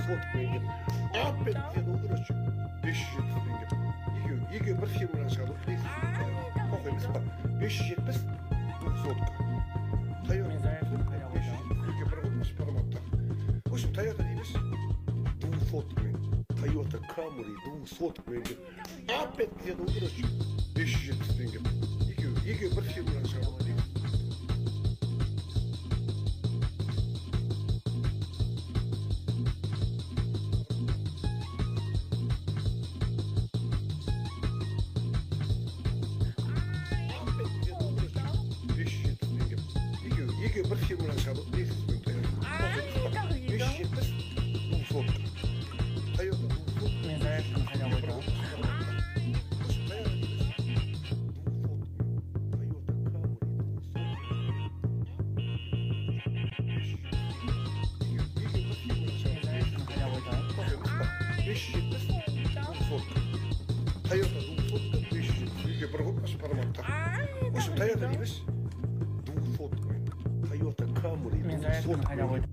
сотку егер опять деді удырачу 500 теңге екеуі бір фирмадан шығады қоқ емес па 570 сотка Toyota bir olmuş paramatlar. В общем, Toyota дейміз 200 мен Toyota Camry 200 мен опять деді удырачу 570 теңге екеуі бір фирмадан шығады дейміз. Bir firmadan шығады 500 мен Toyota 570 200 Toyota 200 мен зарядканы қайда қойдым? Toyota 200 500 үйге бір қоймас параматтар. В общем, Toyota дейміз 200 мен Toyota Camry мен зарядканы қайда қойдым?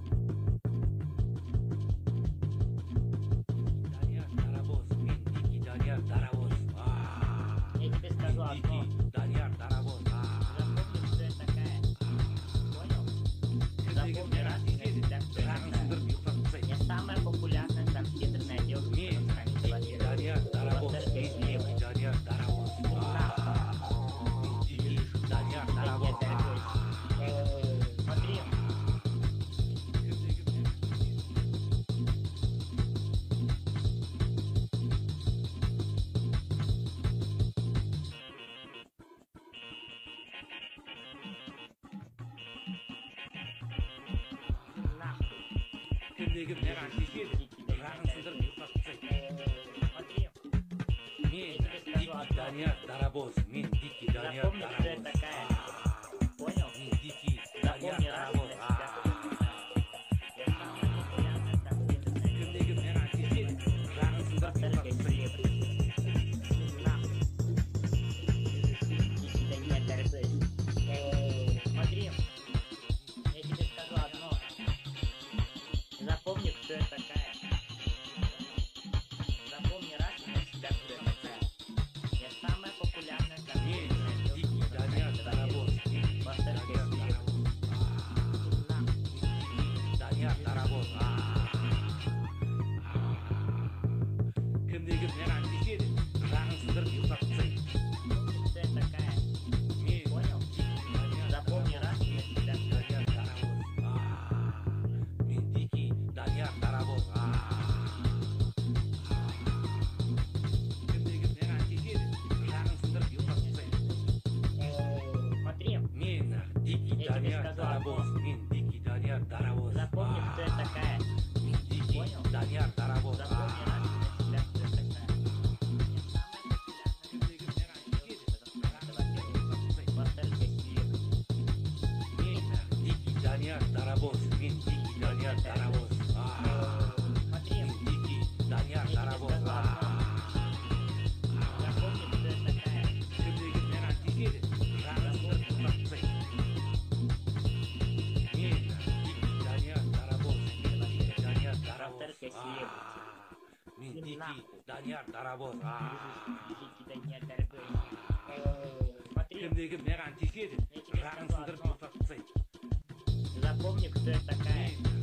Я тебе скажу одно. Запомни, кто я такая. Понял? Запомни раз и навсегда, кто я такая. Я самая популярная компьютерная девушка на стране человека. Вот только из левой. Смотри. Кімдегі маған тиеседі, жағын сындырып ұйықтап тастайды. Мен Дикий Данияр Дарабоз, мен Дикий Данияр Запомни, кто я Дарабоз. такая. Понял? Мен Дикий Данияр Запомни раз и Дарабоз. навсегда. Я самая популярная компьютерная Кімдегі маған тиеседі, жағын сындырып девушка. ұйықтап тастайды. Смотри, я тебе скажу одно. Запомни, кто я такая. Запомни раз и навсегда, кто я такая. Я самая популярная Мен компьютерная Дикий девушка на Данияр стране Дарабоз. человека. Во вторых я слева. Данияр Дарабоз. Кімдегі маған тиеседі, жағын сындырып ұйықтап тастайды. Запомни, кто я такая. Мен Понял? Запомни раз и навсегда, кто я Данияр Дарабоз. Мен Дикий Данияр Дарабоз. Кімдегі маған тиеседі, жағын сындырып ұйықтап тастайды. Смотри, Мен Дикий Я тебе Данияр скажу Дарабоз. одно. Мен Дикий Данияр Дарабоз. запомни, кто я такая. Мен Дикий Понял? Данияр Дарабоз. Запомни раз и навсегда, кто я такая. Кімдегі маған тиеседі, жағын сындырып ұйықтап тастайды. Во вторых я слева. Мен Дикий Данияр Дарабоз. Мен Дикий Данияр Дарабоз. Смотри, Мен Дикий Данияр я тебе Дарабоз. скажу одно. Запомни, кто я такая. Кімдегі маған тиеседі, жағын сындырып ұйықтап тастайды. Мен Дикий Данияр Дарабоз. Мен Дикий Данияр Дарабоз. Во-вторых, я слева. Мен Дикий Данияр Дарабоз. Дикий Данияр Дарабоз. Смотри, Кімдегі маған тиеседі, Я тебе жағын скажу сындырып одно. ұйықтап тастайды. запомни, кто я такая. Мен